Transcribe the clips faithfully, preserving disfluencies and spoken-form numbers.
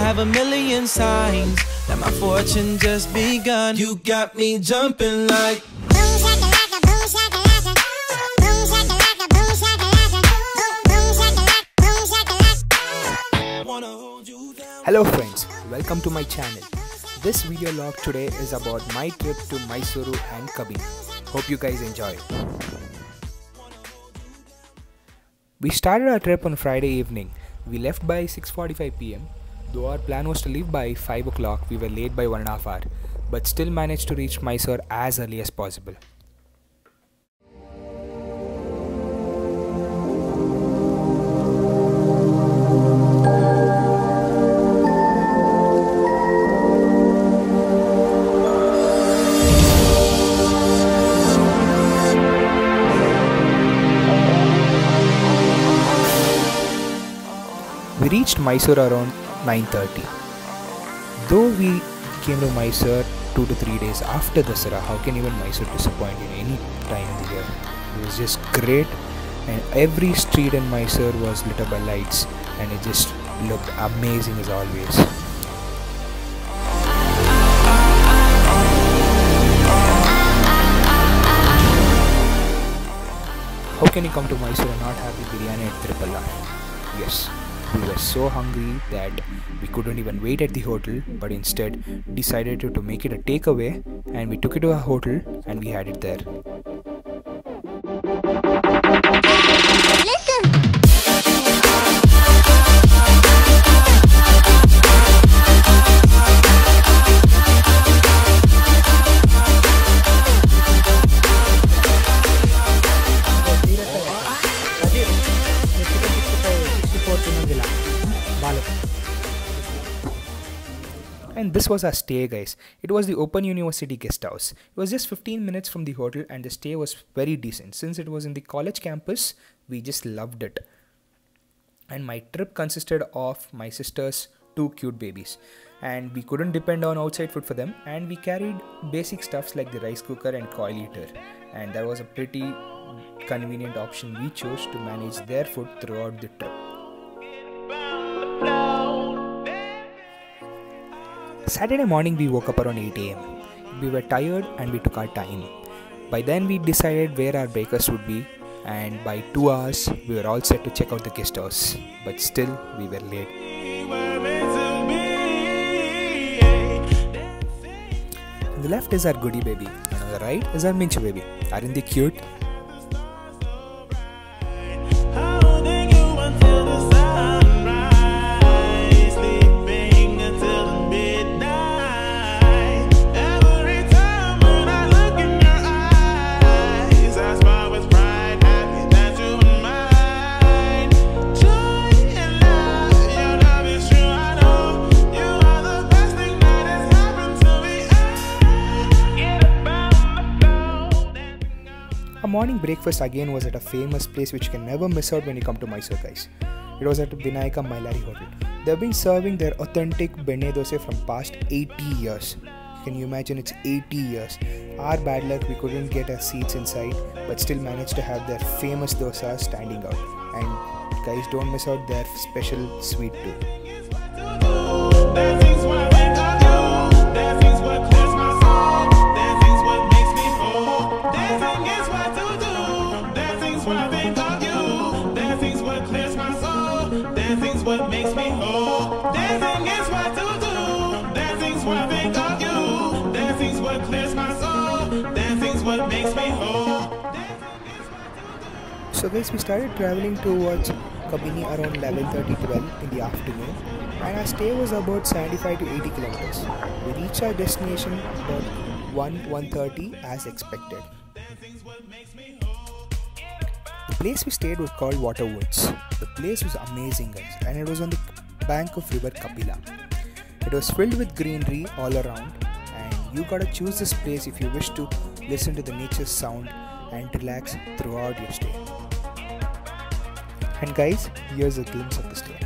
have a million signs that my fortune just begun. You got me jumping like boom shakalaka, boom shakalaka, boom shakalaka, boom shakalaka, boom shakalaka, boom shakalaka. Wanna hold you down. Hello friends, welcome to my channel. This video log today is about my trip to Mysuru and Kabini. Hope you guys enjoy it. We started our trip on Friday evening. We left by six forty-five p m Though our plan was to leave by five o'clock, we were late by one and a half hour, but still managed to reach Mysore as early as possible. We reached Mysore around nine thirty. Though we came to Mysore two to three days after Dasara, how can even Mysore disappoint in any time in the year? It was just great, and every street in Mysore was lit up by lights, and it just looked amazing as always. How can you come to Mysore and not have the biryani at Tripalla? Yes. We were so hungry that we couldn't even wait at the hotel, but instead decided to, to make it a takeaway, and we took it to a hotel and we had it there. And this was our stay, guys. It was the Open University guest house. It was just fifteen minutes from the hotel, and the stay was very decent. Since it was in the college campus, we just loved it. And my trip consisted of my sister's two cute babies, and we couldn't depend on outside food for them, and we carried basic stuffs like the rice cooker and coil heater, and that was a pretty convenient option we chose to manage their food throughout the trip. Saturday morning we woke up around eight a m We were tired and we took our time. By then we decided where our breakfast would be, and by two hours we were all set to check out the guest house. But still we were late. On the left is our goody baby, and on the right is our Minchu baby. Aren't they cute? Our morning breakfast again was at a famous place which you can never miss out when you come to Mysore, guys. It was at Vinayaka Mailari Hotel. They have been serving their authentic benne dosa from past eighty years. Can you imagine? It's eighty years. Our bad luck, we couldn't get our seats inside, but still managed to have their famous dosa standing out. And guys, don't miss out their special sweet too. What makes me whole? Dancing is what to do. Dancing's what I think of you. Dancing's what clears my soul. Dancing's what makes me whole. So guys, we started traveling towards Kabini around eleven thirty to twelve in the afternoon, and our stay was about seventy-five to eighty kilometers. We reached our destination about one to one thirty as expected. The place we stayed was called Waterwoods. The place was amazing, guys, and it was on the bank of river Kapila. It was filled with greenery all around, and you gotta choose this place if you wish to listen to the nature's sound and relax throughout your stay. And guys, here's a glimpse of the stay.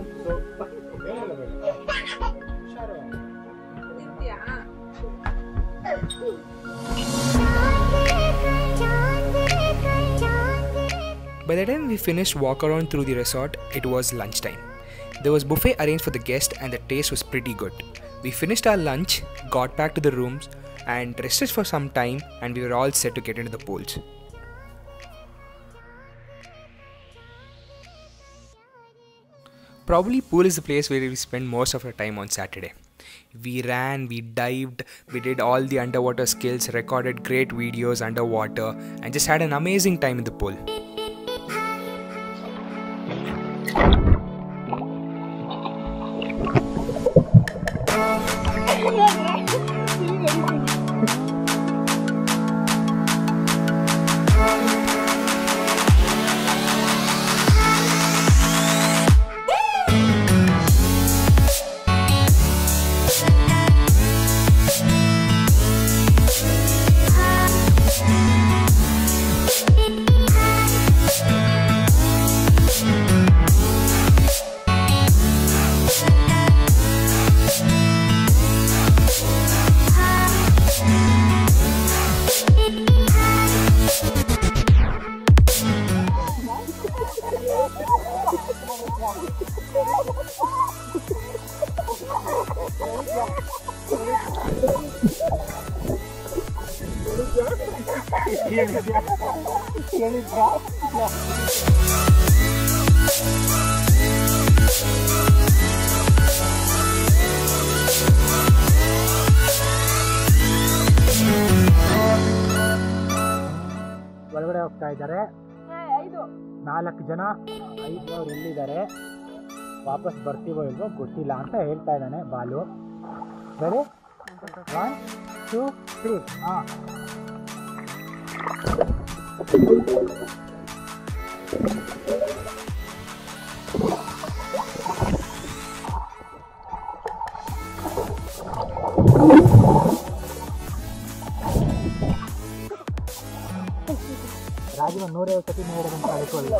By the time we finished walk around through the resort, it was lunchtime. There was buffet arranged for the guests and the taste was pretty good. We finished our lunch, got back to the rooms and rested for some time, and we were all set to get into the pools. Probably pool is the place where we spend most of our time on Saturday. We ran, we dived, we did all the underwater skills, recorded great videos underwater and just had an amazing time in the pool. ಒಳಗಡೆ ಹೋಗ್ತಾ ಇದ್ದಾರೆ. ನಾಲ್ಕು ಜನ ಐದನವ್ರು ಎಲ್ಲಿದ್ದಾರೆ, ವಾಪಸ್ ಬರ್ತೀವೋ ಇಲ್ವೋ ಗೊತ್ತಿಲ್ಲ ಅಂತ ಹೇಳ್ತಾ ಇದ್ದಾನೆ ಬಾಲು. ಸರಿ, ಒನ್ ಟೂ ತ್ರೀ. ಹಾಂ, ರಾಜನ ನೂರೈವತ್ತು ಸತಿ ನೋಡೋದಂತ ಅಳ್ಕೊಳ್ಳಿ.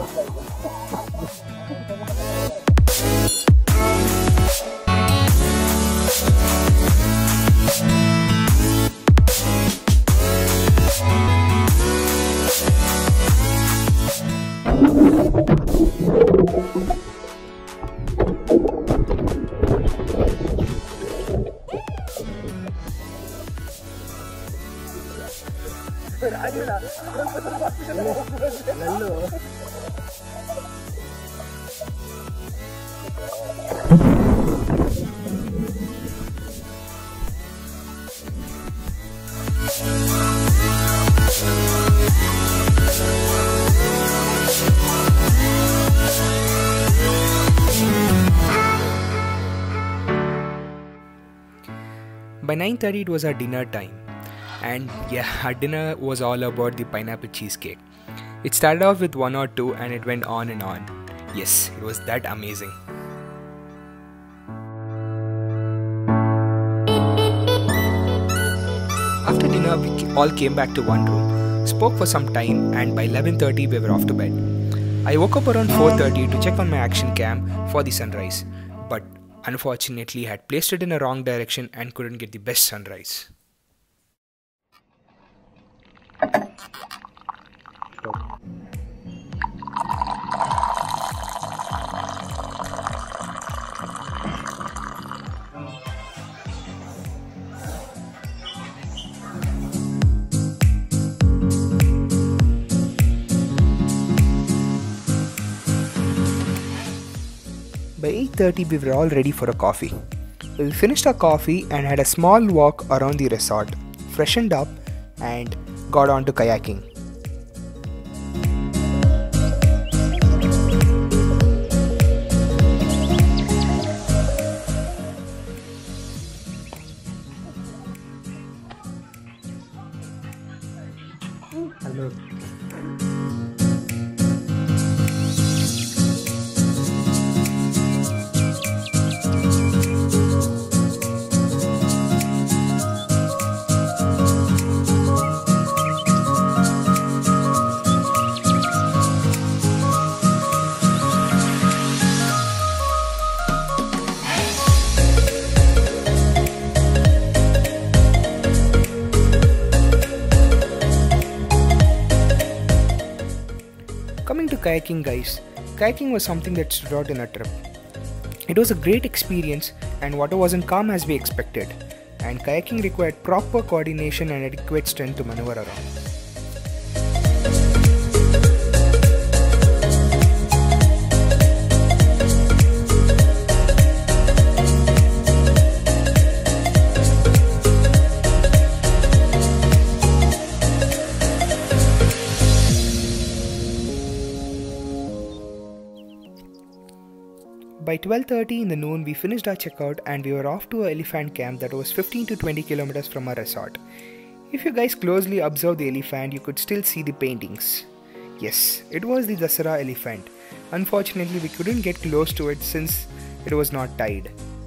By nine thirty it was our dinner time, and yeah, our dinner was all about the pineapple cheesecake. It started off with one or two and it went on and on. Yes, it was that amazing. After dinner we all came back to one room, spoke for some time, and by eleven thirty we were off to bed. I woke up around four thirty to check on my action cam for the sunrise, but unfortunately I had placed it in a wrong direction and couldn't get the best sunrise. By eight thirty we were all ready for a coffee. We finished our coffee and had a small walk around the resort, freshened up and got on to kayaking. Hello. kayaking, guys. Kayaking was something that stood out in our trip. It was a great experience and water wasn't calm as we expected. And kayaking required proper coordination and adequate strength to maneuver around. By twelve thirty in the noon, we finished our checkout and we were off to an elephant camp that was fifteen to twenty kilometers from our resort. If you guys closely observe the elephant, you could still see the paintings. Yes, it was the Dasara elephant. Unfortunately, we couldn't get close to it since it was not tied.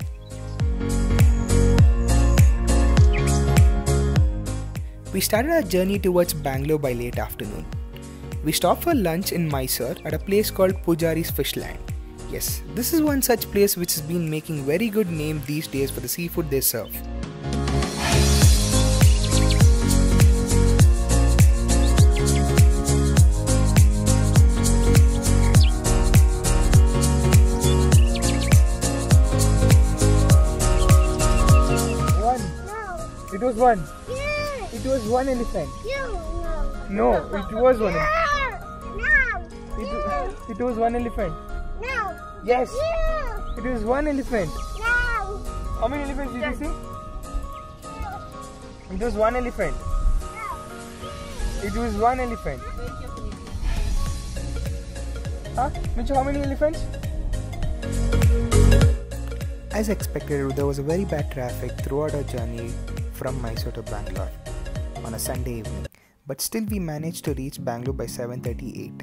We started our journey towards Bangalore by late afternoon. We stopped for lunch in Mysore at a place called Pujari's Fishland. Yes, this is one such place which has been making very good name these days for the seafood they serve. One. No. It was one. Yes. It was one elephant. You. No. No, it was one. No. It, it was one elephant. No. Yes, No. it was one elephant. No. How many elephants did you see? It was one elephant. It was one elephant. Huh? Mitchu, how many elephants? As expected, there was a very bad traffic throughout our journey from Mysore to Bangalore on a Sunday evening, but still we managed to reach Bangalore by seven thirty-eight.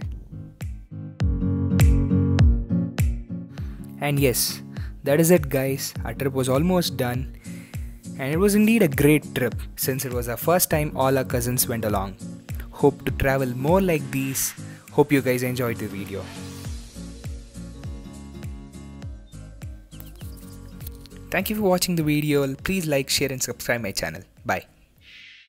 And yes, that is it guys, our trip was almost done and it was indeed a great trip since it was our first time all our cousins went along. Hope to travel more like these. Hope you guys enjoyed the video. Thank you for watching the video. Please like, share and subscribe my channel. Bye.